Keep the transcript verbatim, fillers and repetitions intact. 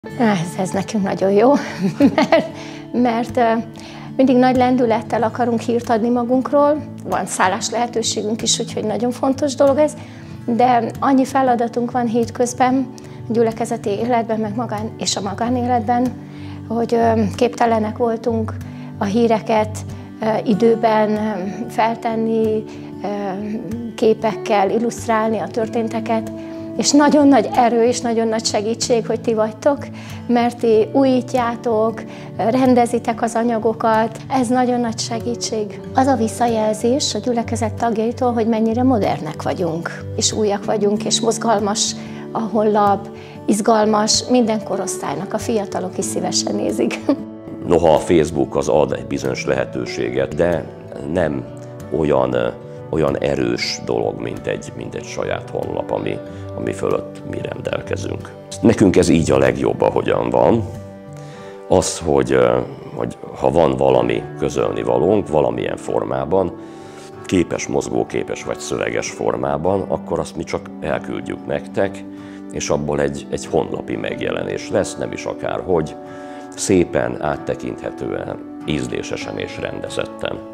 Ez, ez nekünk nagyon jó, mert, mert mindig nagy lendülettel akarunk hírt adni magunkról, van szállás lehetőségünk is, úgyhogy nagyon fontos dolog ez, de annyi feladatunk van hétközben, a gyülekezeti életben, meg magán, és a magánéletben, hogy képtelenek voltunk a híreket időben feltenni, képekkel illusztrálni a történteket, és nagyon nagy erő és nagyon nagy segítség, hogy ti vagytok, mert ti újítjátok, rendezitek az anyagokat, ez nagyon nagy segítség. Az a visszajelzés a gyülekezet tagjaitól, hogy mennyire modernek vagyunk, és újak vagyunk, és mozgalmas a honlap, izgalmas, minden korosztálynak, a fiatalok is szívesen nézik. Noha a Facebook az ad egy bizonyos lehetőséget, de nem olyan, olyan erős dolog, mint egy, mint egy saját honlap, ami, ami fölött mi rendelkezünk. Nekünk ez így a legjobb, ahogyan van. Az, hogy, hogy ha van valami közölni valónk valamilyen formában, képes, mozgóképes vagy szöveges formában, akkor azt mi csak elküldjük nektek, és abból egy, egy honlapi megjelenés lesz, nem is akárhogy, szépen, áttekinthetően, ízlésesen és rendezetten.